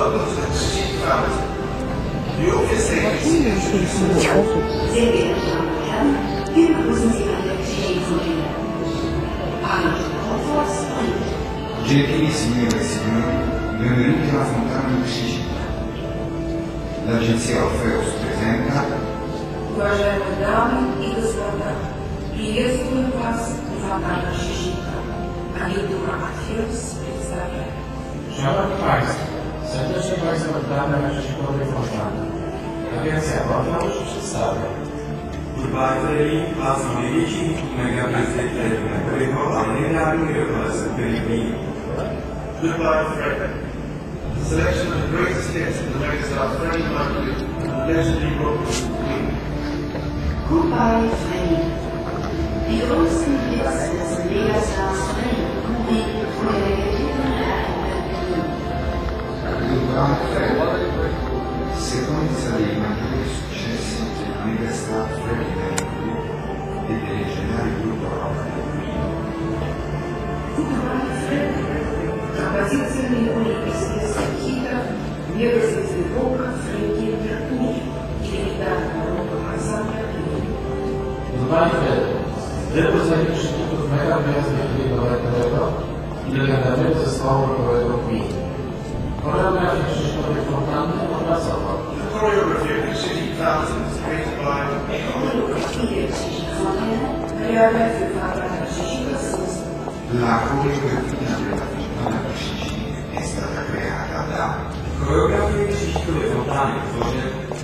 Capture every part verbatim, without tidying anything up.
Welcome to the Krzyżyk Fountain. The office Sehr geehrte Damen und Herren, wir begrüßen Sie an der Krzyżyk-Fontänne. Parliament Comforts und Gentili signore e signori, benvenuti alla fontana di Krzyżyk. L'agenzia Orpheus presenta. Уважаемые дамы и господа, приветствую вас у фонтана Krzyżyka. Агентура Orpheus представляет. Szanowni Państwo, serdecznie Państwa witamy na Krzyżykowej fontannie. Agencja Orpheus przedstawia. Urbaiteli, Asma Medici, Mega Presidente, Primo, Alnea, Miracles, Perimi. Goodbye, Fred. The selection of the greatest hits in the megastar Freddie Mercury, legendary rock Queen. Goodbye, Freddie. Die größten Hits des Megastars Freddie Mercury und der legendären Herren. Goodbye, Fred. Sequenza dei maggiori successi del megastar Freddie Mercury e del leggendario gruppo rock Queen. Goodbye, Freddie. Композиции олимпийских хитов, мегазвезды рока Фредди Меркьюри и легендарного рокового ансамбля Queen. Goodbye Fred. Wielu z największych hitów mega gwiazdy filmu rockowego i legendarnego zespołu rockowego Queen. Choreografię Krzyżykowej fontanny opracował. The choreography of the Krzyżyk Fountain is created by Choreografia Krzyżyk-Fontänne, choreografia Fontana Krzyżyka sono La coreografia della fontana di Krzyżyk è stata creata da Choreografię Krzyżykowej fontanny tworzy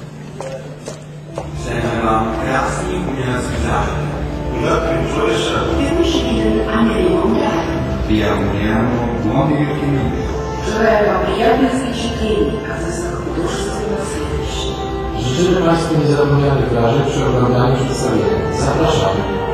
Przemysław Krasny, umiejętności zarzut. Wir wünschen Ihnen angenehme Unterhaltung. Vi auguriamo buon divertimento. Желаю вам приятных впечатлений от этого художественного зрелища. Życzymy Państwu niezapomnianych wrażeń przy oglądaniu przedstawienia. Zapraszamy.